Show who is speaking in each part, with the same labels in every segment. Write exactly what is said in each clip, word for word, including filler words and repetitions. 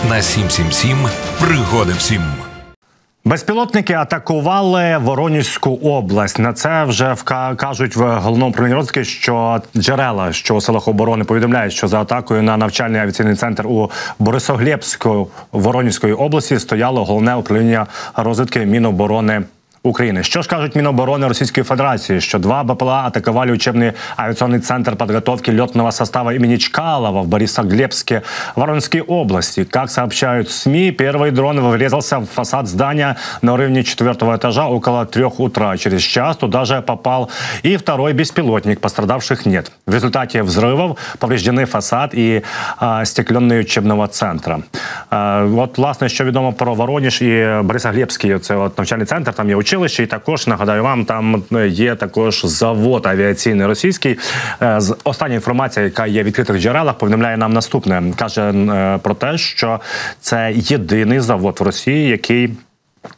Speaker 1: на сім сім сім. Пригоди всім.
Speaker 2: Безпілотники атакували Воронізьку область. На це вже кажуть в головному управлінні розвідки, що джерела, що у силах оборони повідомляють, що за атакою на навчальний авіаційний центр у Борисоглебську Воронізької області стояло головне управління розвідки Міноборони України. Что ж кажут Минобороны Российской Федерации, что два БПЛА атаковали учебный авиационный центр подготовки летного состава имени Чкалова в Борисоглебске Воронежской области. Как сообщают СМИ, первый дрон врезался в фасад здания на уровне четвертого этажа около трех утра. Через час туда же попал и второй беспилотник. Пострадавших нет. В результате взрывов повреждены фасад и а, стекленные учебного центра. А, от, власне, що відомо про Воронеж і Борисоглебський, це от навчальний центр, там є училище. І також, нагадаю вам, там є також завод авіаційний російський. Остання інформація, яка є в відкритих джерелах, повідомляє нам наступне. Каже про те, що це єдиний завод в Росії, який е,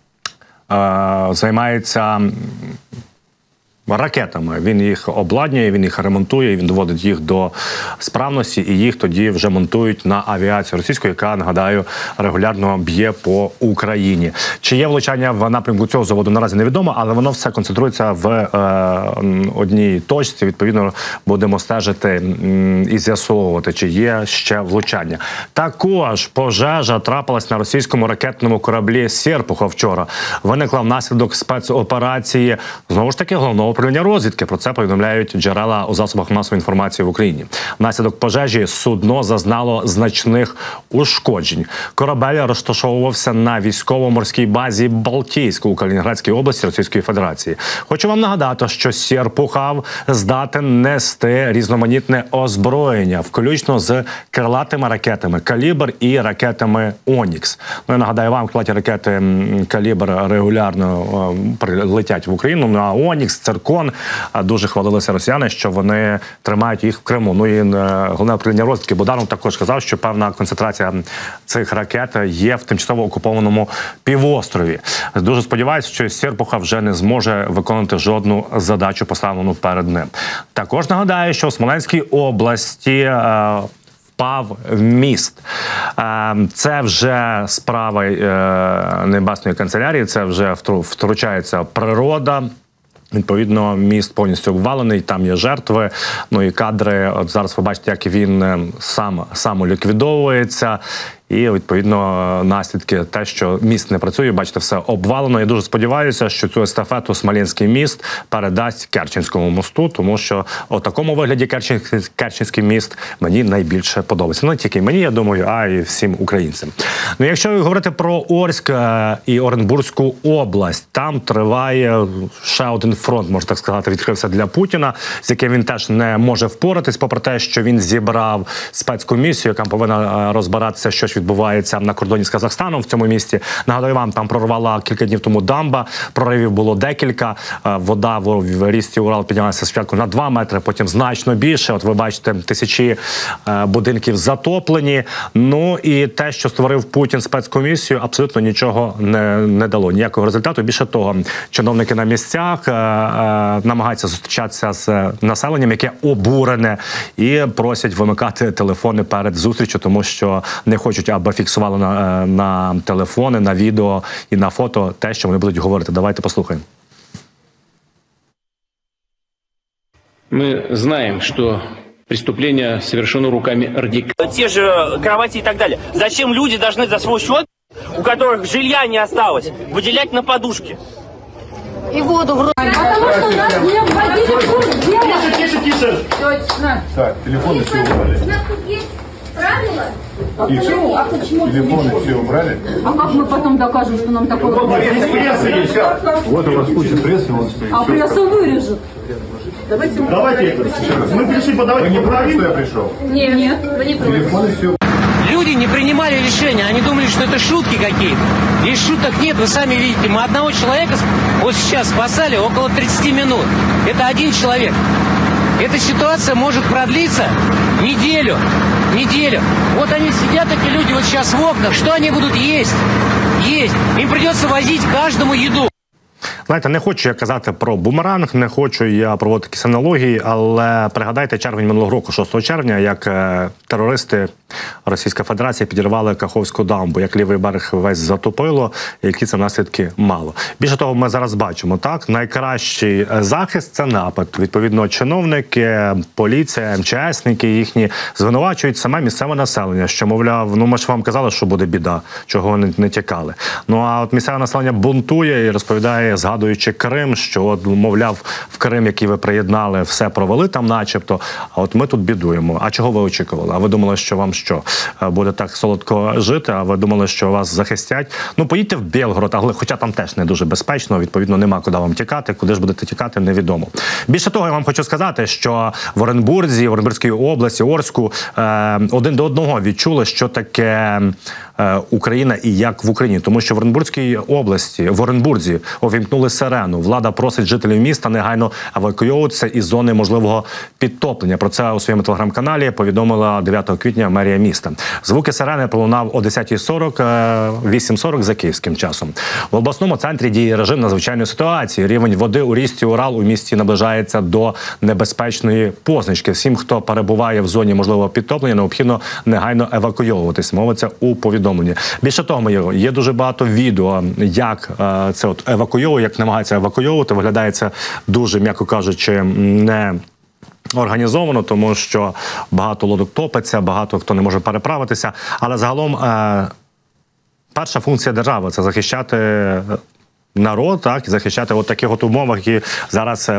Speaker 2: займається ракетами. Він їх обладнює, він їх ремонтує, він доводить їх до справності, і їх тоді вже монтують на авіацію російську, яка, нагадаю, регулярно б'є по Україні. Чи є влучання в напрямку цього заводу, наразі невідомо, але воно все концентрується в е, одній точці. Відповідно, будемо стежити м, і з'ясовувати, чи є ще влучання. Також пожежа трапилась на російському ракетному кораблі «Серпуха» вчора. Виникла внаслідок спецоперації, знову ж таки, головного управління розвідки. Про це повідомляють джерела у засобах масової інформації в Україні. Внаслідок пожежі судно зазнало значних ушкоджень. Корабель розташовувався на військово-морській базі Балтійськ у Калінінградській області Російської Федерації. Хочу вам нагадати, що «Серпуха» здатен нести різноманітне озброєння, включно з крилатими ракетами «Калібр» і ракетами «Онікс». Ну, я нагадаю вам, крилаті ракети «Калібр» регулярно прилетять в Україну, ну, а «Онікс», «Циркон» дуже хвалилися росіяни, що вони тримають їх в Криму. Ну і головне управління розвідки Буданов також казав, що певна концентрація цих ракет є в тимчасово окупованому півострові. Дуже сподіваюся, що «Серпуха» вже не зможе виконати жодну задачу, поставлену перед ним. Також нагадаю, що в Смоленській області е, впав міст. Це вже справа Небесної канцелярії, це вже втручається природа. Відповідно, міст повністю обвалений, там є жертви. Ну і кадри, от зараз ви бачите, як він сам самоліквідовується. І, відповідно, наслідки те, що міст не працює, бачите, все обвалено. Я дуже сподіваюся, що цю естафету Смоленський міст передасть Керченському мосту, тому що у такому вигляді Керченський, Керченський міст мені найбільше подобається. Ну, не тільки мені, я думаю, а й всім українцям. Ну, якщо говорити про Орськ і Оренбурзьку область, там триває ще один фронт, можна так сказати, відкрився для Путіна, з яким він теж не може впоратись, попри те, що він зібрав спецкомісію, яка повинна розбиратися, що ж відбувається на кордоні з Казахстаном в цьому місті. Нагадаю вам, там прорвала кілька днів тому дамба, проривів було декілька. Вода в річці Урал піднялася спочатку на два метри, потім значно більше. От ви бачите, тисячі будинків затоплені. Ну і те, що створив Путін спецкомісію, абсолютно нічого не, не дало. Ніякого результату. Більше того, чиновники на місцях е, е, намагаються зустрічатися з населенням, яке обурене, і просять вимикати телефони перед зустрічю, тому що не хочуть, аби фіксували на, на телефони, на відео і на фото те, що вони будуть говорити. Давайте послухаємо.
Speaker 3: Мы знаем, что преступление совершено руками радикалов.
Speaker 4: Те же кровати и так далее. Зачем люди должны за свой счет, у которых жилья не осталось, выделять на подушки?
Speaker 5: И воду в рот. Потому что нас не вводили в курс дела.
Speaker 6: Тише, тише, тише.
Speaker 5: Точно.
Speaker 6: Так, телефоны все убрали.
Speaker 5: У нас тут есть правила.
Speaker 6: А почему? А почему? Телефоны все убрали.
Speaker 5: А как мы потом докажем, что нам такое?
Speaker 6: Вот пресса есть. Вот у вас куча прессы. Вот,
Speaker 5: а прессу вырежут.
Speaker 6: Давайте, Давайте это еще раз. Мы пришли подавать. Вы не правы, что я пришел?
Speaker 5: Нет, нет, вы не правы.
Speaker 6: Телефоны все.
Speaker 7: Люди не принимали решения, они думали, что это шутки какие-то. Здесь шуток нет, вы сами видите. Мы одного человека вот сейчас спасали около тридцати минут. Это один человек. Эта ситуация может продлиться неделю. Неделю. Вот они сидят, эти люди, вот сейчас в окнах. Что они будут есть? Есть. Им придется возить каждому еду.
Speaker 2: Знаєте, не хочу я казати про бумеранг, не хочу я проводити якісь аналогії, але пригадайте червень минулого року, шостого червня, як е, терористи Російська Федерація підірвали Каховську дамбу, як лівий берег весь затопило, і які це наслідки мало. Більше того, ми зараз бачимо, так, найкращий захист – це напад. Відповідно, чиновники, поліція, ем че есники їхні звинувачують саме місцеве населення, що, мовляв, ну ми ж вам казали, що буде біда, чого вони не тікали. Ну а от місцеве населення бунтує і розповідає, згадуючи Крим, що, от, мовляв, в Крим, який ви приєднали, все провели там начебто, а от ми тут бідуємо. А чого ви очікували? А ви думали, що вам що? Буде так солодко жити, а ви думали, що вас захистять? Ну, поїдьте в Білгород, але хоча там теж не дуже безпечно, відповідно, нема куди вам тікати, куди ж будете тікати, невідомо. Більше того, я вам хочу сказати, що в Оренбурзі, в Оренбурзькій області, Орську, е, один до одного відчули, що таке е, Україна і як в Україні. Тому що в Оренбурзькій області, в Оренбурзі увімкнули сирену. Влада просить жителів міста негайно евакуйовуватися із зони можливого підтоплення. Про це у своєму телеграм-каналі повідомила дев'ятого квітня мерія міста. Звуки сирени пролунав о десятій сорок, вісім сорок за київським часом. В обласному центрі діє режим надзвичайної ситуації. Рівень води у річці Урал у місті наближається до небезпечної позначки. Всім, хто перебуває в зоні можливого підтоплення, необхідно негайно евакуйовуватись. Мовиться у повідомленні. Більше того, є дуже багато відео, як це от евакуйовує, як намагається евакуйовувати. Виглядає це дуже, м'яко кажучи, не організовано, тому що багато лодок топиться, багато хто не може переправитися. Але загалом е, перша функція держави – це захищати народ, так, і захищати от таких от умовах, які зараз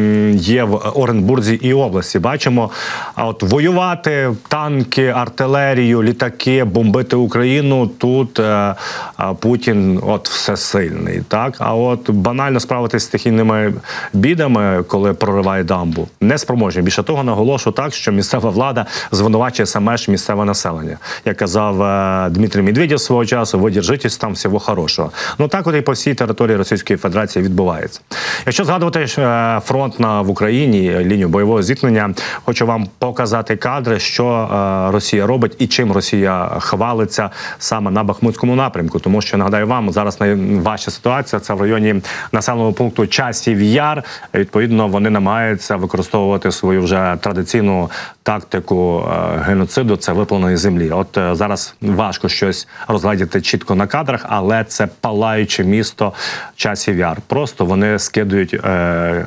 Speaker 2: є в Оренбурзі і області. Бачимо, а от воювати, танки, артилерію, літаки, бомбити Україну, тут е, Путін от всесильний, так? А от банально справитися з стихійними бідами, коли прориває дамбу, не спроможні. Більше того, наголошу так, що місцева влада звинувачує саме ж місцеве населення. Як казав е, Дмитрій Медведєв свого часу, ви держитесь там, всього хорошого. Ну так от і по всій території Російської Федерації відбувається. Якщо згадувати фронт на в Україні, лінію бойового зіткнення, хочу вам показати кадри, що Росія робить і чим Росія хвалиться саме на Бахмутському напрямку. Тому що, нагадаю вам, зараз найважча ситуація – це в районі населеного пункту Часів Яр. Відповідно, вони намагаються використовувати свою вже традиційну тактику геноциду – це виплавленої землі. От зараз важко щось розглядіти чітко на кадрах, але це палаюче місто Часів Яр. Просто вони скидують е,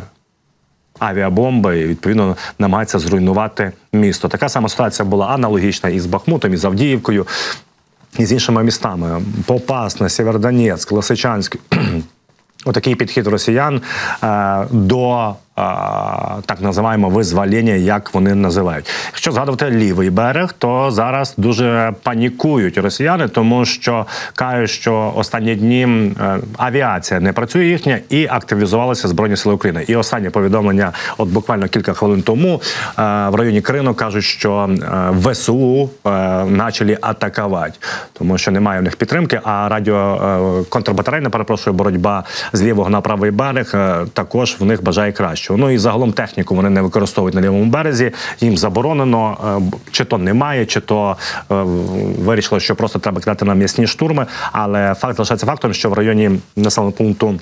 Speaker 2: авіабомби і, відповідно, намагаються зруйнувати місто. Така сама ситуація була аналогічна і з Бахмутом, і з Авдіївкою, і з іншими містами. Попасне, Сєвєродонецьк, Лисичанськ. Отакий підхід росіян е, до так називаємо визволення, як вони називають. Якщо згадувати лівий берег, то зараз дуже панікують росіяни, тому що кажуть, що останні дні авіація не працює їхня і активізувалися Збройні Сили України. І останнє повідомлення, от буквально кілька хвилин тому, в районі Крину кажуть, що ве ес у почали атакувати, тому що немає в них підтримки, а радіо контрбатарейна, перепрошую, боротьба з лівого на правий берег також в них бажає краще. Ну і загалом техніку вони не використовують на лівому березі, їм заборонено, чи то немає, чи то е, вирішили, що просто треба кидати на м'ясні штурми, але факт залишається фактом, що в районі населеного пункту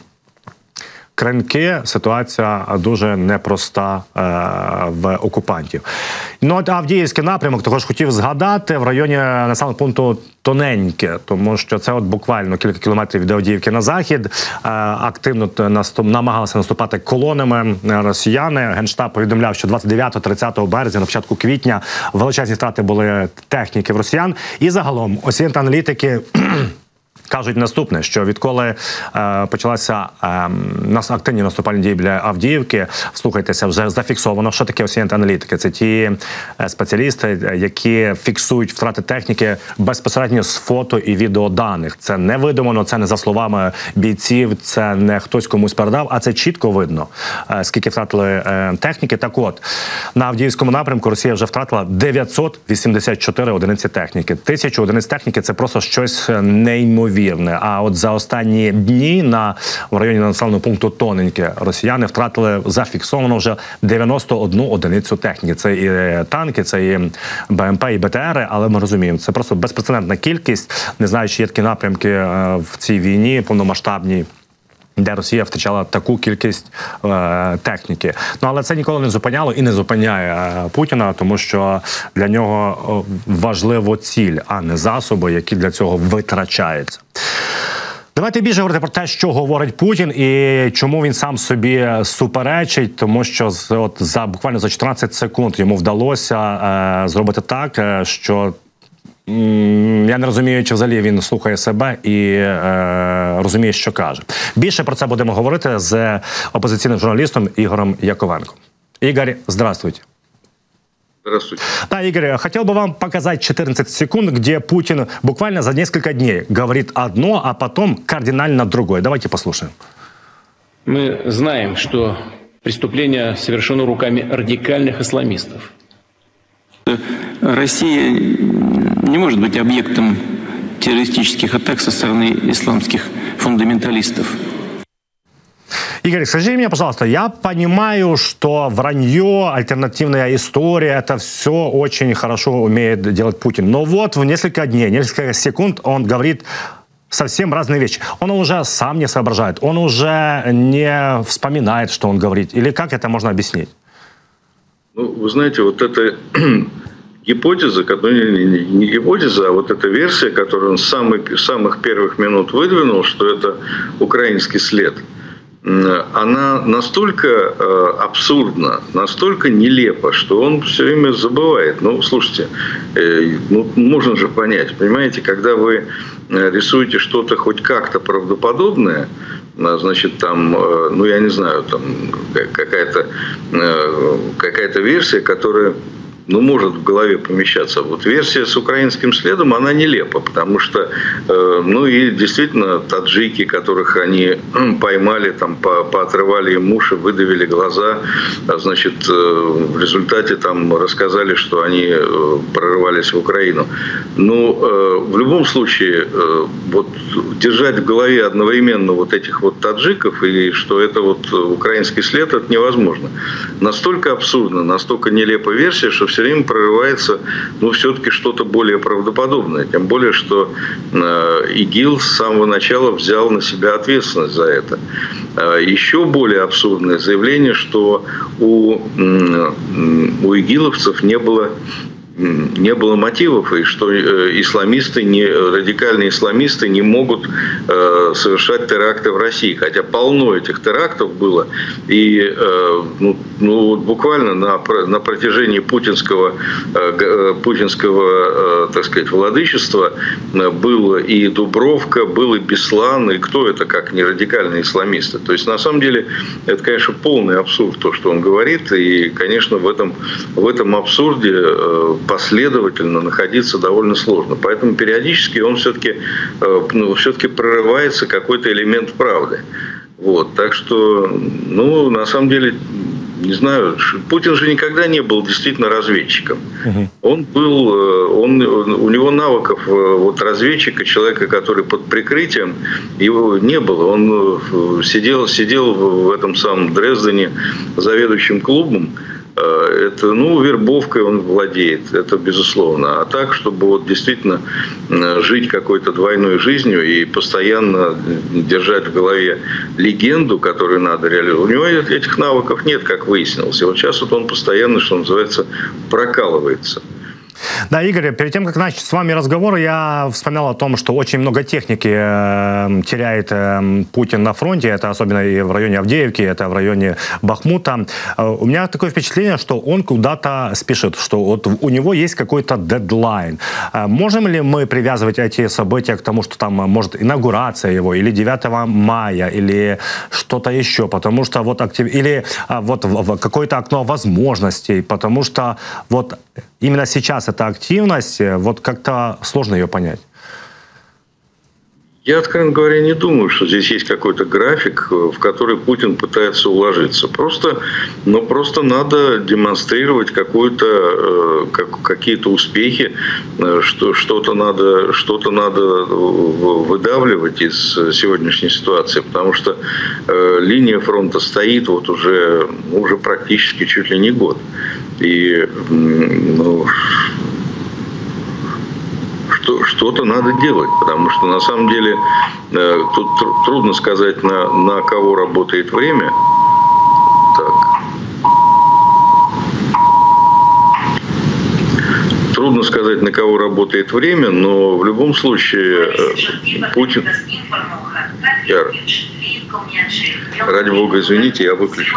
Speaker 2: Кринки ситуація дуже непроста е, в окупантів. Ну, от Авдіївський напрямок також хотів згадати в районі населеного пункту Тоненьке, тому що це от буквально кілька кілометрів від Авдіївки на захід. Е, активно наступ, намагалися наступати колонами росіяни. Генштаб повідомляв, що двадцять дев'ятого - тридцятого березня, на початку квітня, величезні втрати були техніки в росіян. І загалом осінні аналітики кажуть наступне, що відколи е, почалася е, нас активні наступальні дії біля Авдіївки, слухайтеся, вже зафіксовано, що таке осінні аналітики. Це ті е, спеціалісти, які фіксують втрати техніки безпосередньо з фото і відеоданих. Це не видумано, це не за словами бійців, це не хтось комусь передав, а це чітко видно, е, скільки втратили е, техніки. Так от, на Авдіївському напрямку Росія вже втратила дев'ятсот вісімдесят чотири одиниці техніки. Тисячу одиниць техніки – це просто щось неймовірне. А от за останні дні на в районі населеного пункту Тоненьке росіяни втратили зафіксовано вже дев'яносто одну одиницю техніки. Це і танки, це і Б М Пе, і Б Те Ери, але ми розуміємо, це просто безпрецедентна кількість. Не знаю, чи є такі напрямки в цій війні повномасштабній, де Росія втрачала таку кількість е, техніки. Ну, але це ніколи не зупиняло і не зупиняє е, Путіна, тому що для нього важлива ціль, а не засоби, які для цього витрачаються. Давайте більше говорити про те, що говорить Путін і чому він сам собі суперечить, тому що от за буквально за чотирнадцять секунд йому вдалося е, зробити так, що я не розумію, чи взагалі він слухає себе і е, розуміє, що каже. Більше про це будемо говорити з опозиційним журналістом Ігорем Яковенком. Игорь, здравствуйте.
Speaker 8: Здравствуйте.
Speaker 2: Да, Игорь, хотел бы вам показать четырнадцать секунд, где Путин буквально за несколько дней говорит одно, а потом кардинально другое. Давайте послушаем.
Speaker 3: Мы знаем, что преступление совершено руками радикальных исламистов.
Speaker 9: Россия не может быть объектом террористических атак со стороны исламских фундаменталистов.
Speaker 2: Игорь, скажи мне, пожалуйста, я понимаю, что вранье, альтернативная история, это все очень хорошо умеет делать Путин. Но вот в несколько дней, несколько секунд он говорит совсем разные вещи. Он уже сам не соображает, он уже не вспоминает, что он говорит. Или как это можно объяснить?
Speaker 8: Ну, вы знаете, вот эта гипотеза, которая не гипотеза, а вот эта версия, которую он с самых, самых первых минут выдвинул, что это украинский след, она настолько э, абсурдна, настолько нелепа, что он все время забывает. Ну, слушайте, э, ну, можно же понять, понимаете, когда вы рисуете что-то хоть как-то правдоподобное, значит, там, э, ну, я не знаю, там какая-то э, какая-то версия, которая, ну, может в голове помещаться. Вот версия с украинским следом, она нелепа, потому что, э, ну, и действительно, таджики, которых они поймали, там, по, поотрывали им уши, выдавили глаза, значит, э, в результате там рассказали, что они э, прорывались в Украину. Ну, э, в любом случае, э, вот держать в голове одновременно вот этих вот таджиков, и что это вот украинский след, это невозможно. Настолько абсурдно, настолько нелепая версия, что все время прорывается, ну, все-таки что-то более правдоподобное. Тем более, что э, ИГИЛ с самого начала взял на себя ответственность за это. Э, еще более абсурдное заявление, что у, э, у игиловцев не было не было мотивов, и что исламисты, не, радикальные исламисты не могут э, совершать теракты в России. Хотя полно этих терактов было. И э, ну, ну, буквально на, на протяжении путинского, э, путинского э, так сказать, владычества было и Дубровка, был и Беслан, и кто это, как не радикальные исламисты. То есть, на самом деле, это, конечно, полный абсурд, то, что он говорит. И, конечно, в этом, в этом абсурде э, последовательно находиться довольно сложно. Поэтому периодически он все-таки, ну, все-таки прорывается какой-то элемент правды. Вот. Так что, ну, на самом деле, не знаю, Путин же никогда не был действительно разведчиком. Угу. Он был, он, у него навыков вот, разведчика, человека, который под прикрытием, его не было. Он сидел, сидел в этом самом Дрездене заведующим клубом. Это, ну, вербовкой он владеет, это безусловно. А так, чтобы вот действительно жить какой-то двойной жизнью и постоянно держать в голове легенду, которую надо реализовать, у него этих навыков нет, как выяснилось. И вот сейчас вот он постоянно, что называется, прокалывается.
Speaker 2: Да, Игорь, перед тем, как начать с вами разговор, я вспоминал о том, что очень много техники э, теряет э, Путин на фронте, это особенно и в районе Авдеевки, это в районе Бахмута. Э, у меня такое впечатление, что он куда-то спешит, что вот у него есть какой-то дедлайн. Э, можем ли мы привязывать эти события к тому, что там может инаугурация его, или девятого мая, или что-то еще, потому что вот актив... или э, вот в, в какое-то окно возможностей, потому что вот именно сейчас эта активность, вот как-то сложно ее понять.
Speaker 8: Я, откровенно говоря, не думаю, что здесь есть какой-то график, в который Путин пытается уложиться. Просто, но просто надо демонстрировать какую-то, какие-то успехи, что что-то надо, что-то надо выдавливать из сегодняшней ситуации, потому что линия фронта стоит вот уже, уже практически чуть ли не год. И, ну, что, что-то надо делать, потому что на самом деле э, тут тр- трудно сказать, на, на кого работает время. Так. Трудно сказать, на кого работает время, но в любом случае э, Путин... Я... Ради бога, извините, я выключу.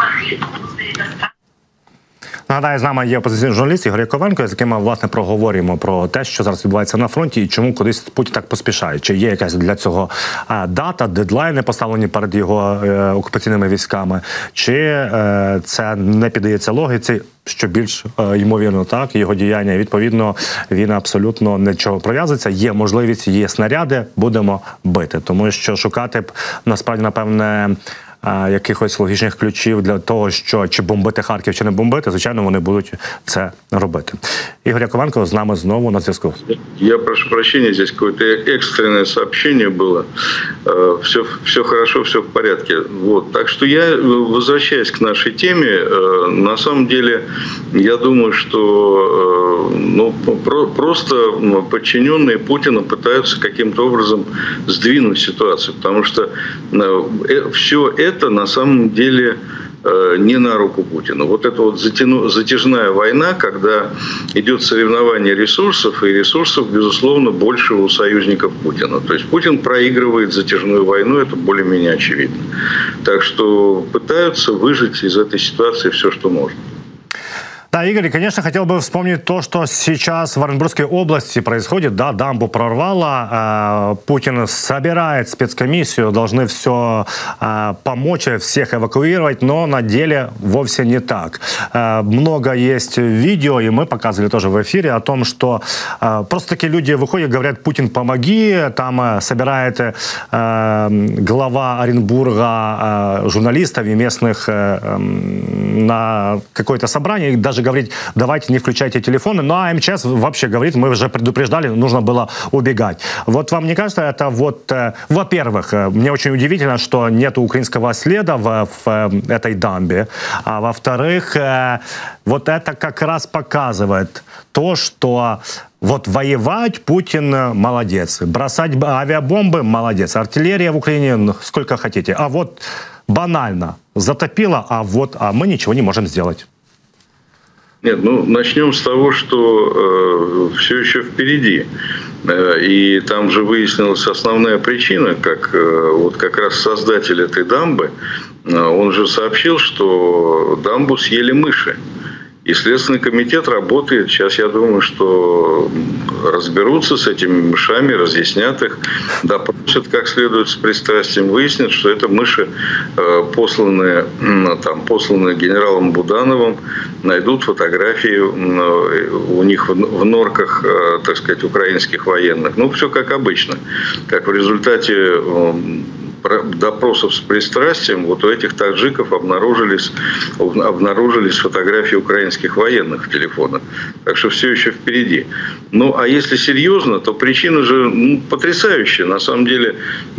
Speaker 2: Нагадаю, з нами є опозиційний журналіст Ігор Яковенко, з яким ми, власне, проговорюємо про те, що зараз відбувається на фронті і чому кудись Путін так поспішає. Чи є якась для цього а, дата, дедлайни поставлені перед його е, окупаційними військами, чи е, це не піддається логіці, що більш е, ймовірно так, його діяння. І, відповідно, він абсолютно нічого прив'язується. Є можливість, є снаряди, будемо бити. Тому що шукати б, насправді, напевне, якихось логічних ключів для того, що чи бомбити Харків, чи не бомбити, звичайно, вони будуть це робити. Ігор Яковенко з нами знову на зв'язку.
Speaker 8: Я прошу прощения, здесь какое-то экстренное сообщение было. Все, все хорошо, все в порядке. Вот. Так что я, возвращаясь к нашей теме, на самом деле, я думаю, что ну, просто подчиненные Путина пытаются каким-то образом сдвинуть ситуацию, потому что все это Это на самом деле не на руку Путину. Вот это вот затяну, затяжная война, когда идет соревнование ресурсов, и ресурсов, безусловно, больше у союзников Путина. То есть Путин проигрывает затяжную войну, это более-менее очевидно. Так что пытаются выжить из этой ситуации все, что можно.
Speaker 2: Да, Игорь, конечно, хотел бы вспомнить то, что сейчас в Оренбургской области происходит. Да, дамбу прорвало, э, Путин собирает спецкомиссию, должны все э, помочь, всех эвакуировать, но на деле вовсе не так. Э, много есть видео, и мы показывали тоже в эфире, о том, что э, просто такие люди выходят, говорят: Путин, помоги, там э, собирает э, глава Оренбурга э, журналистов и местных э, э, на какое-то собрание, и даже говорить: давайте не включайте телефоны. Ну а МЧС вообще говорит: мы уже предупреждали, нужно было убегать. Вот вам не кажется это вот... Э, во-первых, э, мне очень удивительно, что нет украинского следа в, в э, этой дамбе. А во-вторых, э, вот это как раз показывает то, что вот воевать Путин молодец. Бросать авиабомбы молодец. Артиллерия в Украине сколько хотите. А вот банально затопило, а вот а мы ничего не можем сделать.
Speaker 8: Нет, ну начнем с того, что э, все еще впереди. Э, и там же выяснилась основная причина, как, э, вот как раз создатель этой дамбы, э, он же сообщил, что дамбу съели мыши. И Следственный комитет работает. Сейчас, я думаю, что разберутся с этими мышами, разъяснят их, допросят как следует с пристрастием, выяснят, что это мыши, посланные, там, посланные генералом Будановым, найдут фотографии у них в норках, так сказать, украинских военных. Ну, все как обычно. Как в результате допросов с пристрастием вот у этих таджиков обнаружились, обнаружились фотографии украинских военных в телефонах. Так что все еще впереди. Ну, а если серьезно, то причина же ну, потрясающая. На самом деле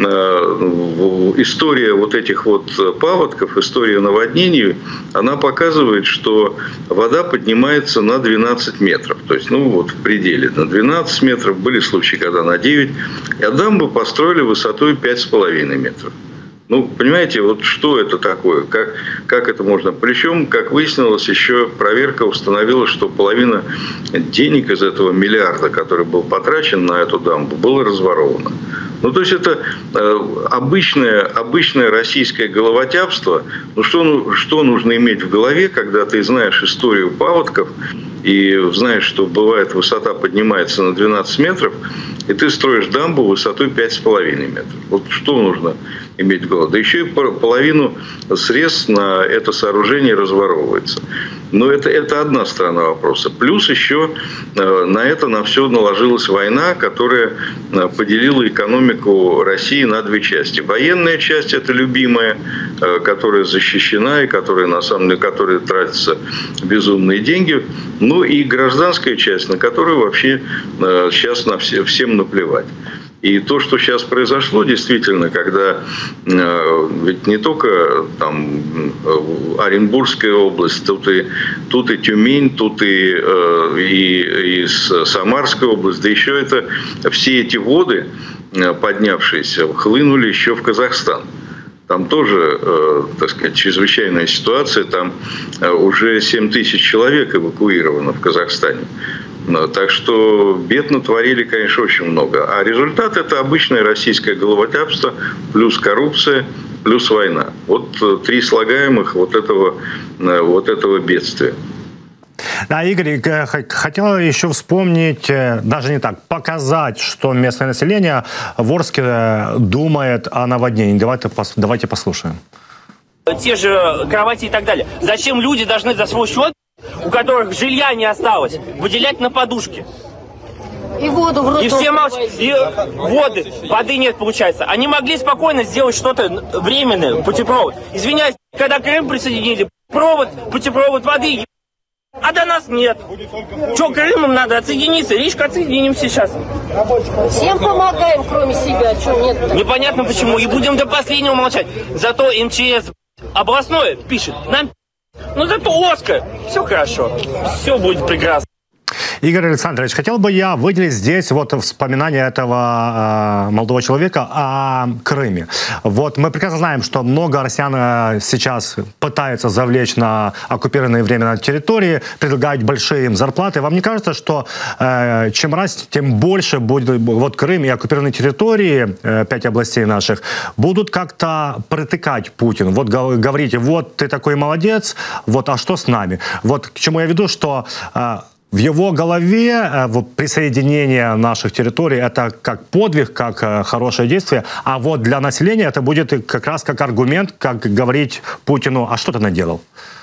Speaker 8: э, история вот этих вот паводков, история наводнений, она показывает, что вода поднимается на двенадцать метров. То есть, ну вот в пределе на двенадцать метров. Были случаи, когда на девять. А дамбу построили высотой пять с половиной метров. Ну, понимаете, вот что это такое? Как, как это можно? Причем, как выяснилось, еще проверка установила, что половина денег из этого миллиарда, который был потрачен на эту дамбу, было разворовано. Ну, то есть это э, обычное, обычное российское головотяпство. Ну что, ну, что нужно иметь в голове, когда ты знаешь историю паводков и знаешь, что бывает высота поднимается на двенадцать метров, и ты строишь дамбу высотой пять с половиной метров. Вот что нужно иметь в голове? Да еще и половину средств на это сооружение разворовывается. Но это, это одна сторона вопроса. Плюс еще на это на все наложилась война, которая поделила экономику России на две части. Военная часть – это любимая, которая защищена и которая, на самом деле, которая тратятся безумные деньги. Ну и гражданская часть, на которую вообще сейчас на все, всем наплевать. И то, что сейчас произошло, действительно, когда э, ведь не только там Оренбургская область, тут и, тут и Тюмень, тут и, э, и, и Самарская область, да еще это все эти воды, поднявшиеся, хлынули еще в Казахстан. Там тоже, э, так сказать, чрезвычайная ситуация, там уже семь тысяч человек эвакуировано в Казахстане. Так что бед натворили, конечно, очень много. А результат – это обычное российское головотяпство, плюс коррупция, плюс война. Вот три слагаемых вот этого, вот этого бедствия.
Speaker 2: Да, Игорь, хотел еще вспомнить, даже не так, показать, что местное население в Орске думает о наводнении. Давайте, давайте послушаем.
Speaker 4: Те же кровати и так далее. Зачем люди должны за свой счет, у которых жилья не осталось, выделять на подушки?
Speaker 5: И воду в рот.
Speaker 4: И все молчат. И воды, воды нет, получается. Они могли спокойно сделать что-то временное, путепровод. Извиняюсь, когда Крым присоединили, провод, путепровод воды, а до нас нет. Что, Крымом надо отсоединиться? Речка, отсоединимся сейчас.
Speaker 5: Всем помогаем, кроме себя. Что нет?
Speaker 4: Непонятно почему. И будем до последнего молчать. Зато эм че эс областное пишет. Нам ну зато Орска. Все хорошо. Все будет прекрасно.
Speaker 2: Игорь Александрович, хотел бы я выделить здесь вот вспоминание этого э, молодого человека о Крыме. Вот мы прекрасно знаем, что много россиян сейчас пытаются завлечь на оккупированные временно территории, предлагают большие им зарплаты. Вам не кажется, что э, чем раз, тем больше будет вот Крым и оккупированные территории, э, пять областей наших, будут как-то притыкать Путину? Вот говорите, вот ты такой молодец, вот, а что с нами? Вот к чему я веду, что... Э, В его голове вот, присоединение наших территорий – это как подвиг, как хорошее действие, а вот для населения это будет как раз как аргумент, как говорить Путину, а что ты наделал?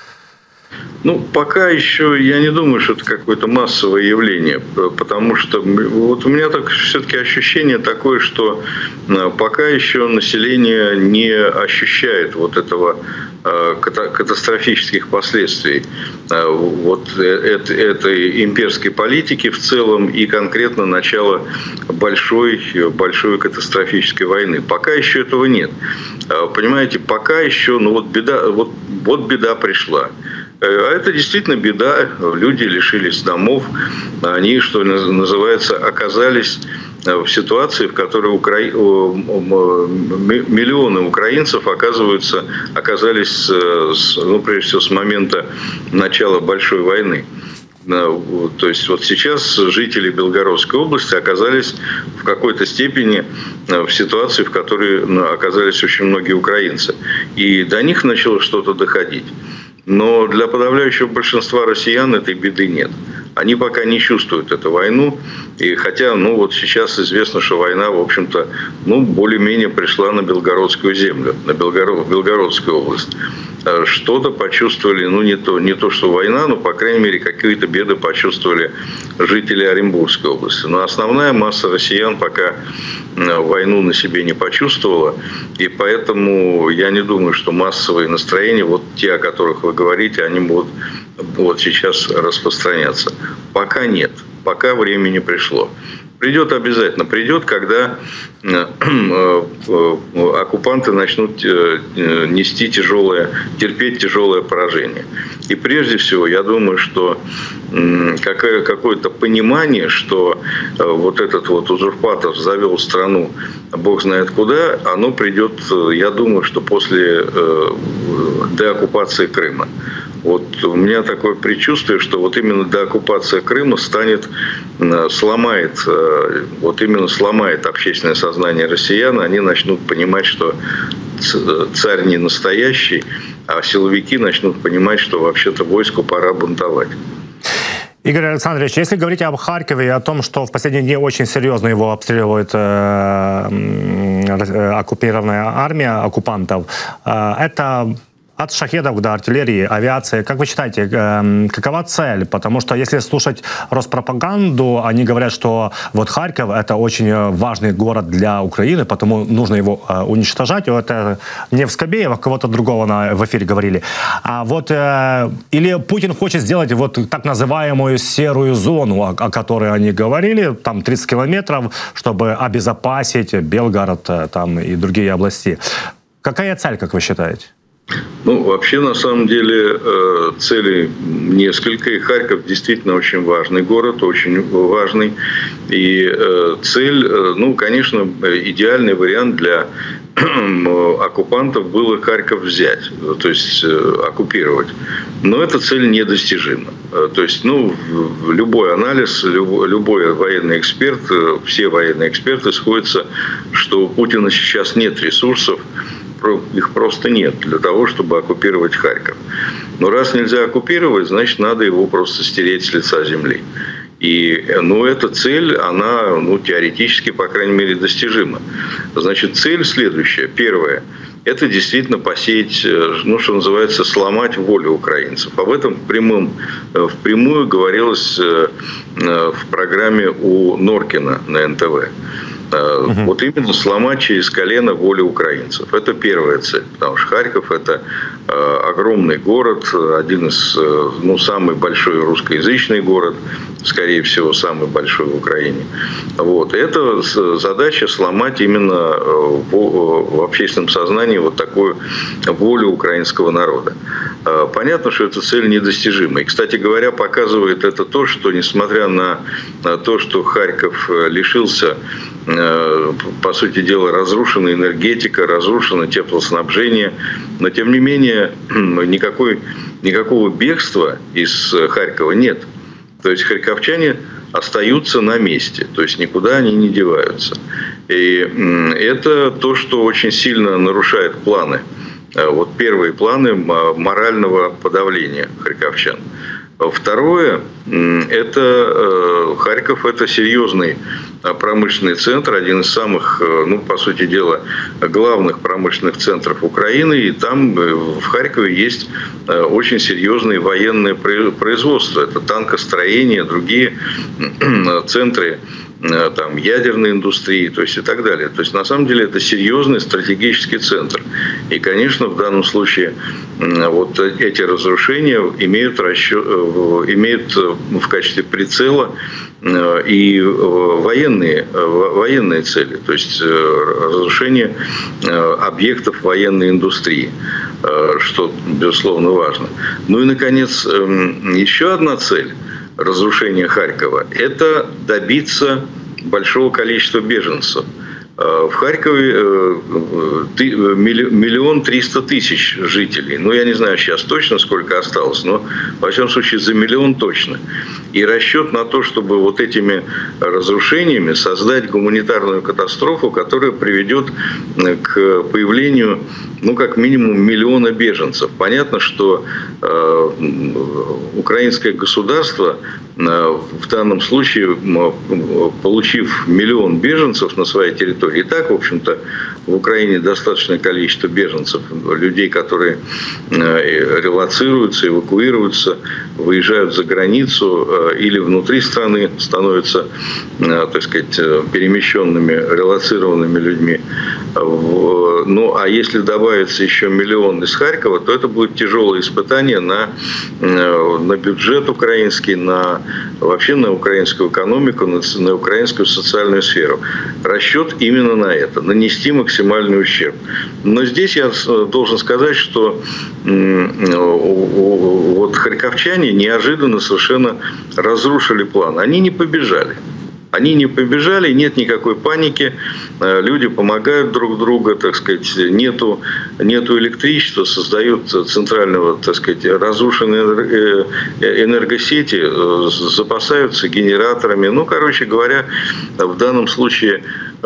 Speaker 8: Ну, пока еще я не думаю, что это какое-то массовое явление, потому что вот у меня так все-таки ощущение такое, что пока еще население не ощущает вот этого катастрофических последствий вот этой имперской политики в целом и конкретно начала большой, большой катастрофической войны. Пока еще этого нет. Понимаете, пока еще, ну вот беда, вот, вот беда пришла. А это действительно беда. Люди лишились домов. Они, что называется, оказались в ситуации, в которой укра... миллионы украинцев оказываются, оказались, ну, прежде всего, с момента начала большой войны. То есть вот сейчас жители Белгородской области оказались в какой-то степени в ситуации, в которой оказались очень многие украинцы. И до них начало что-то доходить. Но для подавляющего большинства россиян этой беды нет. Они пока не чувствуют эту войну. И хотя, ну вот сейчас известно, что война, в общем-то, ну, более-менее пришла на Белгородскую землю, на Белгород, Белгородскую область. Что-то почувствовали, ну не то, не то, что война, но, по крайней мере, какие-то беды почувствовали жители Оренбургской области. Но основная масса россиян пока войну на себе не почувствовала. И поэтому я не думаю, что массовые настроения, вот те, о которых вы говорите, они будут вот сейчас распространяться. Пока нет. Пока время не пришло. Придет обязательно. Придет, когда оккупанты начнут нести тяжелое, терпеть тяжелое поражение. И прежде всего, я думаю, что какое-то понимание, что вот этот вот узурпатор завел страну бог знает куда, оно придет, я думаю, что после деоккупации Крыма. Вот у меня такое предчувствие, что вот именно деоккупация Крыма станет, сломает, вот именно сломает общественное сознание россиян, они начнут понимать, что царь не настоящий, а силовики начнут понимать, что вообще-то войску пора бунтовать.
Speaker 2: Игорь Александрович, если говорить об Харькове и о том, что в последние дни очень серьезно его обстреливает э, э, оккупированная армия оккупантов, э, это От шахедов до артиллерии, авиации. Как вы считаете, э, какова цель? Потому что если слушать Роспропаганду, они говорят, что вот Харьков — это очень важный город для Украины, потому нужно его э, уничтожать. Это не в Скобеева, кого-то другого на, в эфире говорили. А вот э, или Путин хочет сделать вот так называемую серую зону, о, о которой они говорили, там тридцать километров, чтобы обезопасить Белгород там, и другие области. Какая цель, как вы считаете?
Speaker 8: Ну, вообще, на самом деле, целей несколько. И Харьков действительно очень важный город, очень важный. И цель, ну, конечно, идеальный вариант для оккупантов было Харьков взять, то есть оккупировать. Но эта цель недостижима. То есть, ну, любой анализ, любой военный эксперт, все военные эксперты сходятся, что у Путина сейчас нет ресурсов, их просто нет для того, чтобы оккупировать Харьков. Но раз нельзя оккупировать, значит, надо его просто стереть с лица земли. И, ну, эта цель, она, ну, теоретически, по крайней мере, достижима. Значит, цель следующая. Первое. Это действительно посеять, ну, что называется, сломать волю украинцев. Об этом прямым, впрямую говорилось в программе у Норкина на эн тэ вэ. Uh-huh. Вот именно сломать через колено волю украинцев. Это первая цель. Потому что Харьков – это э, огромный город, один из, э, ну, самый большой русскоязычный город, скорее всего, самый большой в Украине. Вот. Это задача сломать именно в, в общественном сознании вот такую волю украинского народа. Э, понятно, что эта цель недостижима. И, кстати говоря, показывает это то, что, несмотря на то, что Харьков лишился, по сути дела, разрушена энергетика, разрушено теплоснабжение. Но, тем не менее, никакой, никакого бегства из Харькова нет. То есть харьковчане остаются на месте, то есть никуда они не деваются. И это то, что очень сильно нарушает планы. Вот первые планы морального подавления харьковчан. Второе, это Харьков – это серьезный промышленный центр, один из самых, ну, по сути дела, главных промышленных центров Украины. И там, в Харькове, есть очень серьезные военные производства. Это танкостроение, другие центры там, ядерной индустрии, то есть и так далее. То есть на самом деле это серьезный стратегический центр. И, конечно, в данном случае вот эти разрушения имеют, расчет, имеют в качестве прицела и военные, военные цели, то есть разрушение объектов военной индустрии, что, безусловно, важно. Ну и, наконец, еще одна цель разрушения Харькова – это добиться большого количества беженцев. В Харькове миллион триста тысяч жителей. Ну, я не знаю сейчас точно, сколько осталось, но, во всяком случае, за миллион точно. И расчет на то, чтобы вот этими разрушениями создать гуманитарную катастрофу, которая приведет к появлению, ну, как минимум, миллиона беженцев. Понятно, что э, украинское государство э, в данном случае, получив миллион беженцев на своей территории, и так, в общем-то, в Украине достаточное количество беженцев, людей, которые э, релоцируются, эвакуируются, выезжают за границу э, или внутри страны становятся, э, так сказать, перемещенными, релоцированными людьми. Ну, а если добавится еще миллион из Харькова, то это будет тяжелое испытание на, на бюджет украинский, на, вообще на украинскую экономику, на, на украинскую социальную сферу. Расчет именно на это, нанести максимальный ущерб. Но здесь я должен сказать, что вот харьковчане неожиданно совершенно разрушили план. Они не побежали. Они не побежали, нет никакой паники, люди помогают друг другу, так сказать, нету, нету электричества, создают центрального, так сказать, разрушенные энергосети, запасаются генераторами. Ну, короче говоря, в данном случае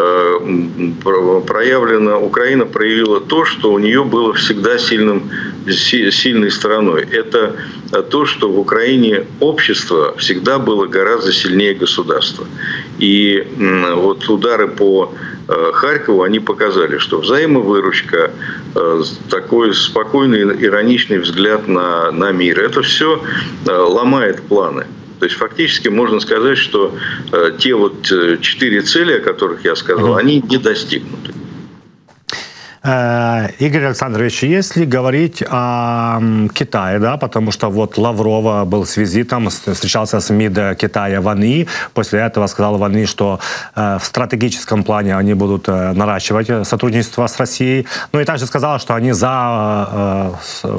Speaker 8: проявлена, Украина проявила то, что у нее было всегда сильным, сильной стороной. Это то, что в Украине общество всегда было гораздо сильнее государства. И вот удары по Харькову, они показали, что взаимовыручка, такой спокойный, ироничный взгляд на, на мир, это все ломает планы. То есть фактически можно сказать, что те вот четыре цели, о которых я сказал, они не достигнуты.
Speaker 2: Игорь Александрович, если говорить о Китае, да, потому что вот Лаврова был с визитом, встречался с МИД Китая Ван И, после этого сказал Ван И, что в стратегическом плане они будут наращивать сотрудничество с Россией, ну и также сказал, что они за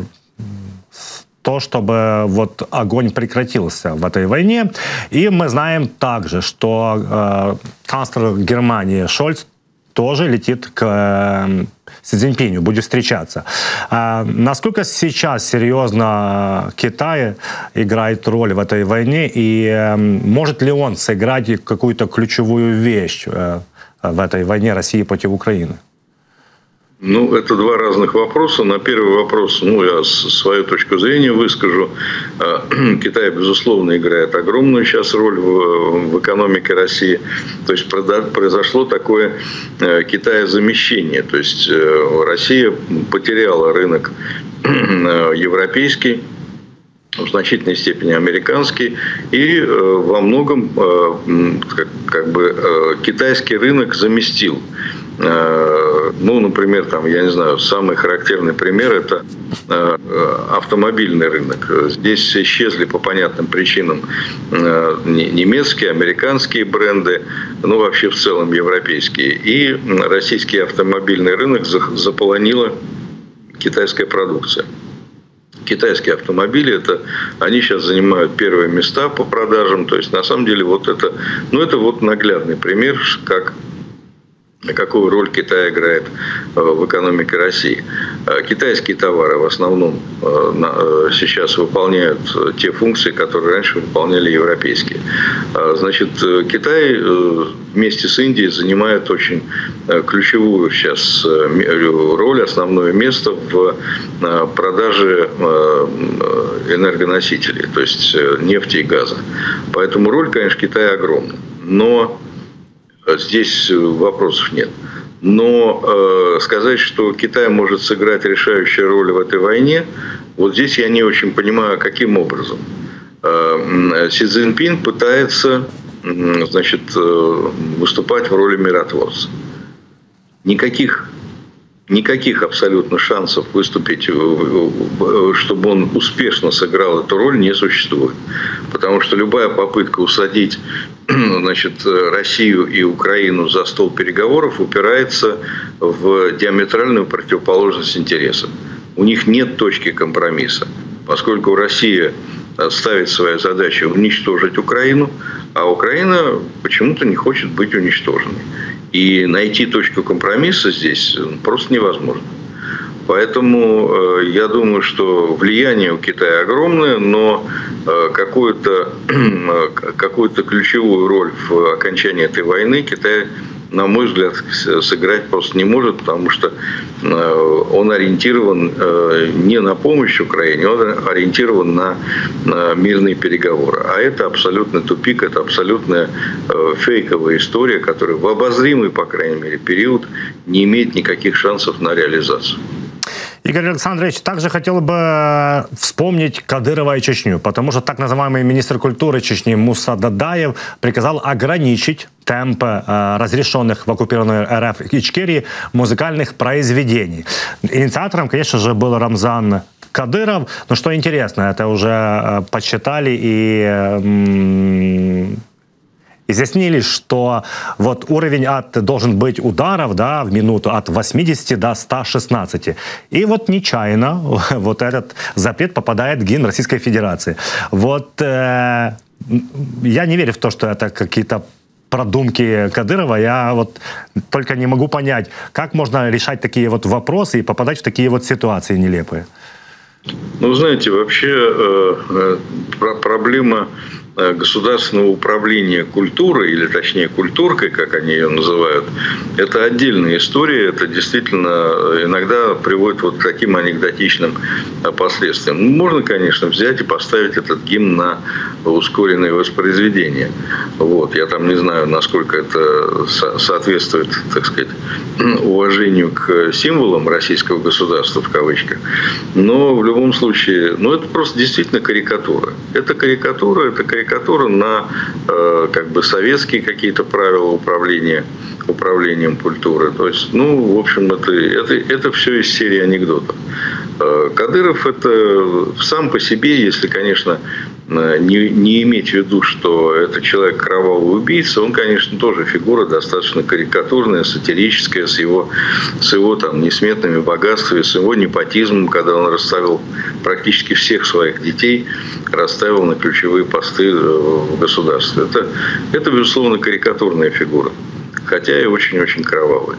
Speaker 2: то, чтобы вот огонь прекратился в этой войне, и мы знаем также, что канцлер Германии Шольц тоже летит к э, Си Цзиньпиню, будет встречаться. А насколько сейчас серьезно Китай играет роль в этой войне, и э, может ли он сыграть какую-то ключевую вещь э, в этой войне России против Украины?
Speaker 8: Ну, это два разных вопроса. На первый вопрос, ну, я свою точку зрения выскажу. Китай, безусловно, играет огромную сейчас роль в, в экономике России. То есть произошло такое китаезамещение. То есть Россия потеряла рынок европейский, в значительной степени американский, и во многом как, как бы китайский рынок заместил. Ну, например, там, я не знаю, самый характерный пример – это автомобильный рынок. Здесь исчезли по понятным причинам немецкие, американские бренды, ну, вообще в целом европейские. И российский автомобильный рынок заполонила китайская продукция. Китайские автомобили, это, они сейчас занимают первые места по продажам. То есть, на самом деле, вот это, ну, это вот наглядный пример, как какую роль Китай играет в экономике России. Китайские товары в основном сейчас выполняют те функции, которые раньше выполняли европейские. Значит, Китай вместе с Индией занимает очень ключевую сейчас роль, основное место в продаже энергоносителей, то есть нефти и газа. Поэтому роль, конечно, Китая огромна. Но здесь вопросов нет. Но э, сказать, что Китай может сыграть решающую роль в этой войне, вот здесь я не очень понимаю, каким образом. Э, Си Цзиньпин пытается, э, значит, э, выступать в роли миротворца. Никаких, никаких абсолютно шансов выступить, чтобы он успешно сыграл эту роль, не существует. Потому что любая попытка усадить, значит, Россию и Украину за стол переговоров упирается в диаметральную противоположность интересов. У них нет точки компромисса, поскольку Россия ставит своей задачей уничтожить Украину, а Украина почему-то не хочет быть уничтоженной. И найти точку компромисса здесь просто невозможно. Поэтому я думаю, что влияние у Китая огромное, но какую-то, какую-то ключевую роль в окончании этой войны Китай, на мой взгляд, сыграть просто не может, потому что он ориентирован не на помощь Украине, он ориентирован на мирные переговоры. А это абсолютный тупик, это абсолютная фейковая история, которая в обозримый, по крайней мере, период не имеет никаких шансов на реализацию.
Speaker 2: Игорь Александрович, также хотел бы вспомнить Кадырова и Чечню, потому что так называемый министр культуры Чечни Муса Дадаев приказал ограничить темпы э, разрешенных в оккупированной РФ Ичкерии музыкальных произведений. Инициатором, конечно же, был Рамзан Кадыров. Но что интересно, это уже э, подсчитали и... Э, изъяснили, что вот уровень от, должен быть ударов, да, в минуту от восьмидесяти до ста шестнадцати. И вот нечаянно вот этот запрет попадает в гимн Российской Федерации. Вот э, я не верю в то, что это какие-то продумки Кадырова. Я вот только не могу понять, как можно решать такие вот вопросы и попадать в такие вот ситуации нелепые.
Speaker 8: Ну, знаете, вообще э, проблема государственного управления культурой, или точнее культуркой, как они ее называют, это отдельная история. Это действительно иногда приводит вот к таким анекдотичным последствиям. Можно, конечно, взять и поставить этот гимн на ускоренное воспроизведение. Вот. Я там не знаю, насколько это соответствует, так сказать, уважению к символам российского государства, в кавычках. Но в любом случае, ну это просто действительно карикатура. Это карикатура, это карикатура на э, как бы советские какие-то правила управления, управлением культуры. То есть, ну, в общем, это, это, это все из серии анекдотов. Э, Кадыров это сам по себе, если, конечно, Не, не иметь в виду, что это человек кровавый убийца, он, конечно, тоже фигура достаточно карикатурная, сатирическая, с его, с его там, несметными богатствами, с его непотизмом, когда он расставил практически всех своих детей, расставил на ключевые посты в государстве. Это, это безусловно, карикатурная фигура, хотя и очень-очень кровавая.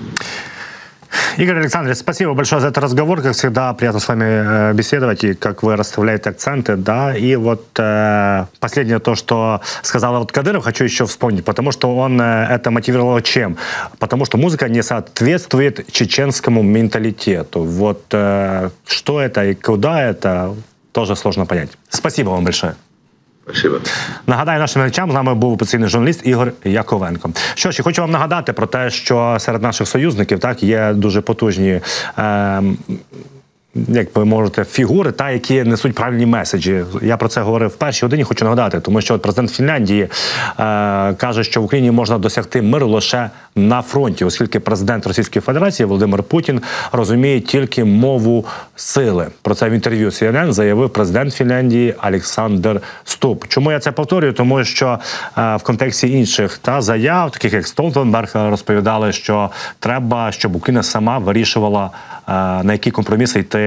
Speaker 2: Игорь Александрович, спасибо большое за этот разговор. Как всегда, приятно с вами беседовать, и как вы расставляете акценты, да. И вот э, последнее то, что сказал вот Кадыров, хочу еще вспомнить, потому что он э, это мотивировал чем? Потому что музыка не соответствует чеченскому менталитету. Вот э, что это и куда это, тоже сложно понять. Спасибо вам большое.
Speaker 8: Спасибо.
Speaker 2: Нагадаю нашим глядачам, з нами був офіційний журналіст Ігор Яковенко. Що ж, я хочу вам нагадати про те, що серед наших союзників так є дуже потужні, е, як ви можете, фігури, та, які несуть правильні меседжі. Я про це говорив в першій годині, хочу нагадати, тому що президент Фінляндії е, каже, що в Україні можна досягти миру лише на фронті, оскільки президент Російської Федерації Володимир Путін розуміє тільки мову сили. Про це в інтерв'ю Сі Ен Ен заявив президент Фінляндії Олександр Ступ. Чому я це повторюю? Тому що е, в контексті інших та заяв, таких як Столтенберг, розповідали, що треба, щоб Україна сама вирішувала, е, на які компроміси йти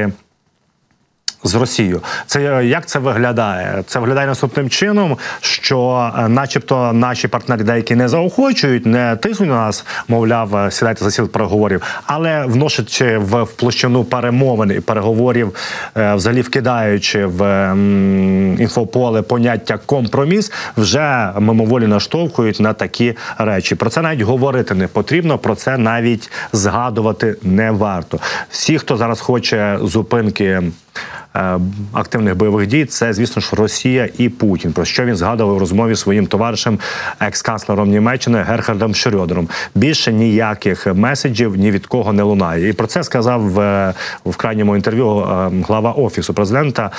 Speaker 2: з Росією. Це як це виглядає? Це виглядає наступним чином, що начебто наші партнери деякі не заохочують, не тиснуть на нас, мовляв, сідайте за стіл переговорів, але вносячи в, в площину перемовин і переговорів, е, взагалі вкидаючи в м, інфополе поняття компроміс, вже мимоволі наштовхують на такі речі. Про це навіть говорити не потрібно, про це навіть згадувати не варто. Всі, хто зараз хоче зупинки активних бойових дій, це, звісно ж, Росія і Путін. Про що він згадував у розмові зі своїм товаришем, екс-канцлером Німеччини Герхардом Шрёдером. Більше ніяких меседжів ні від кого не лунає. І про це сказав в, в крайньому інтерв'ю глава Офісу президента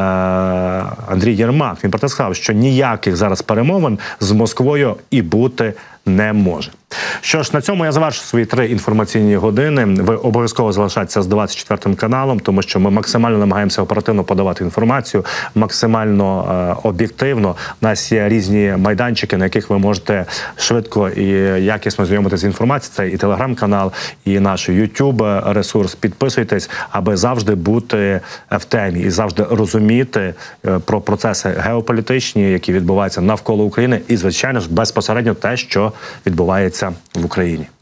Speaker 2: Андрій Єрмак. Він про це сказав, що ніяких зараз перемовин з Москвою і бути не може. Що ж, на цьому я завершу свої три інформаційні години. Ви обов'язково залишайтеся з двадцять четвертим каналом, тому що ми максимально намагаємося оперативно подавати інформацію, максимально е, об'єктивно. У нас є різні майданчики, на яких ви можете швидко і якісно знайомитися з інформацією. Це і телеграм-канал, і наш ютуб ресурс. Підписуйтесь, аби завжди бути в темі і завжди розуміти про процеси геополітичні, які відбуваються навколо України, і, звичайно ж, безпосередньо те, що відбувається в Україні.